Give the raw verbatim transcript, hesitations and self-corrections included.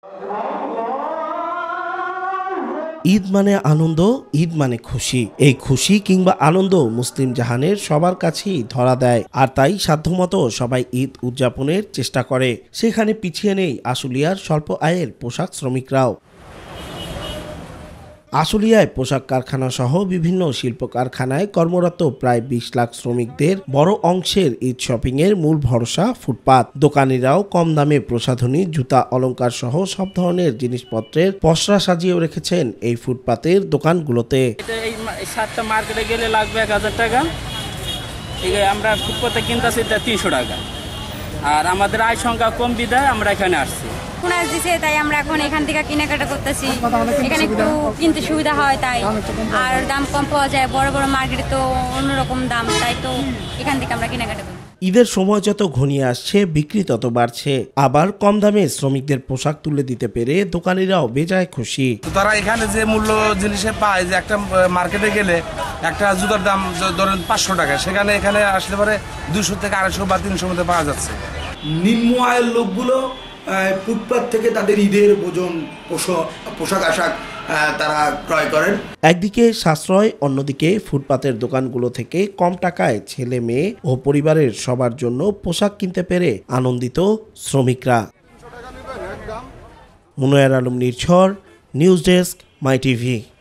ঈদ মানে আনন্দ, ঈদ মানে খুশি। এই খুশি কিংবা আনন্দ মুসলিম জাহানের সবার কাছেই ধরা দেয়, আর তাই সাধ্যমতো সবাই ঈদ উদযাপনের চেষ্টা করে। সেখানে পিছিয়ে নেই আশুলিয়ার স্বল্প আয়ের পোশাক শ্রমিকরাও। আশুলিয়ায় পোশাক কারখানা সহ বিভিন্ন শিল্প কারখানায় কর্মরত প্রায় বিশ লাখ শ্রমিকদের বড় অংশের ঈদ শপিং এর মূল ভরসা ফুটপাত। দোকানিরাও কম দামে প্রসাধনী, জুতা, অলংকার সহ সব ধরনের জিনিসপত্রের পসরা সাজিয়েও রেখেছেন এই ফুটপাতের দোকানগুলোতে। এই সাতটা মার্কেটে গেলে লাগবে এক হাজার টাকা, আমরা ফুটপাতে কিনতেছি তিনশো টাকা। আর আমাদের আয় সংখ্যা কম বিধায় আমরা এখানে আসছি। দিছে তাই আমরা এখন এখান থেকে কেনাকাটা করতেছি। এখানে একটু কিনতে সুবিধা হয় তাই, আর দাম কম পাওয়া যায়। বড় বড় মার্কেটে তো অন্যরকম দাম, তাই তো এখান থেকে আমরা কেনাকাটা করি। ঈদের সময় যত ঘনিয়ে আসছে বিক্রি তত বাড়ছে। আবার কম দামে শ্রমিকদের পোশাক তুলে দিতে পেরে দোকানিরাও বেজায় খুশি। তারা এখানে যে মূল্য জিনিসে পায়, যে একটা মার্কেটে গেলে একটা জুতার দাম ধরেন পাঁচশো টাকা, সেখানে এখানে আসলে পরে দুশো থেকে আড়াইশো বা তিনশো মধ্যে পাওয়া যাচ্ছে। নিম্ন আয়ের লোকগুলো ফুটপাত থেকে তাদের ঈদের ভোজন পোশাক আশাক তারা ক্রয় করেন। একদিকে সাশ্রয়, অন্যদিকে ফুটপাতের দোকানগুলো থেকে কম টাকায় ছেলে মেয়ে ও পরিবারের সবার জন্য পোশাক কিনতে পেরে আনন্দিত শ্রমিকরা। Munawar Alam Nirjhar, news desk, My TV.